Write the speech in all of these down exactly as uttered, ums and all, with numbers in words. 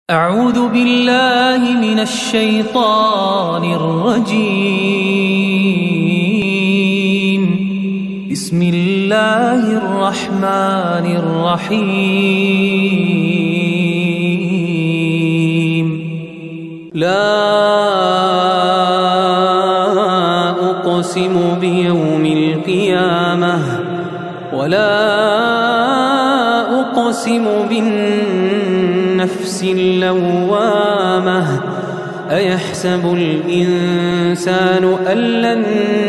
أعوذ بالله من الشيطان الرجيم. بسم الله الرحمن الرحيم. لا أقسم بيوم القيامة ولا أقسم بالنفس اللوامة. أيحسب الإنسان أن لن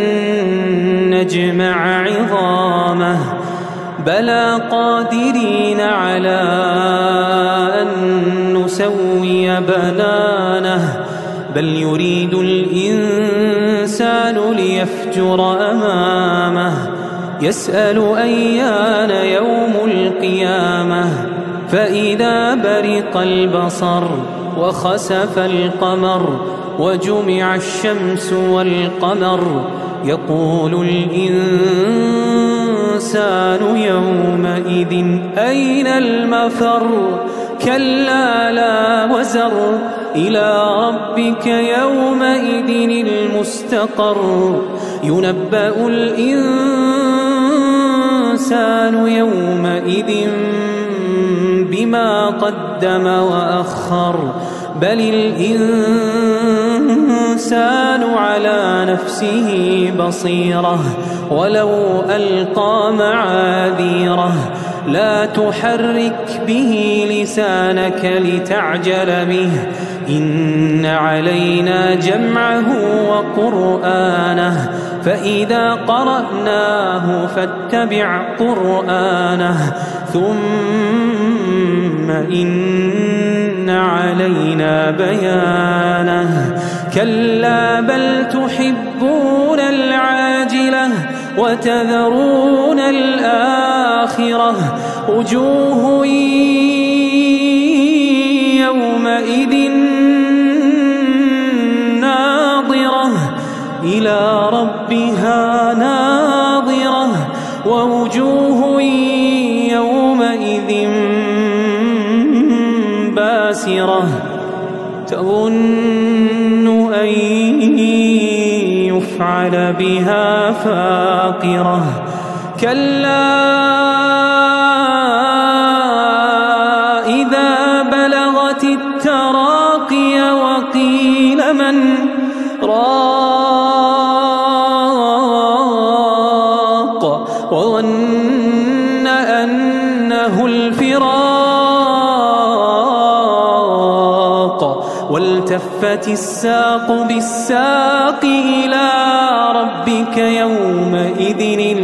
نجمع عظامه بلى قادرين على أن نسوي بنانه بل يريد الإنسان ليفجر أمامه يسأل أيان يوم القيامة فإذا برق البصر وخسف القمر وجمع الشمس والقمر يقول الإنسان يومئذ أين المفر كلا لا وزر إلى ربك يومئذ المستقر ينبأ الإنسان يومئذ بما قدم وأخر بل الإنسان على نفسه بصيرة ولو ألقى معاذيره لا تحرك به لسانك لتعجل به إن علينا جمعه وقرآنه فإذا قرأناه فاتبع قرآنه ثم إن علينا بيانه كلا بل تحبون العاجلة وتذرون الآخرة وجوه يومئذ ناظرة إلى ربها ناظرة ووجوه يومئذ باسرة تظن أن يفعل بها فاقرة كلا إذا بلغت التراقي وقيل من راق وظن أنه الفراق والتفت الساق بالساق إلى ربك يومئذ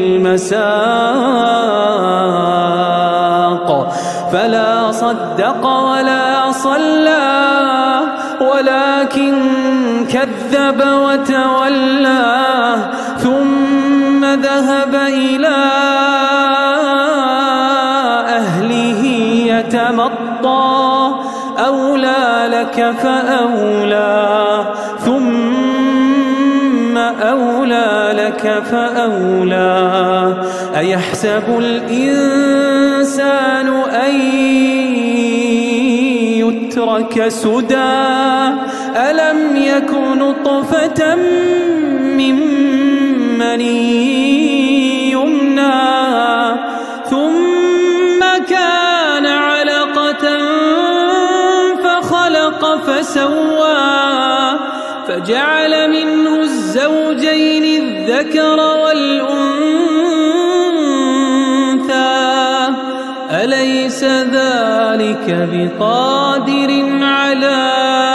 المساق فلا صدق ولا صلى ولكن كذب وتولى ثم ذهب إلى أهله يتمطى أولى لك فأولى ثم أولى لك فأولى أيحسب الإنسان أن يترك سدى ألم يك نطفة من مني يمنى ثم كان علقة فخلق فسوى فجعل منه الزوجين الذكر والأنثى أليس ذلك بقادر على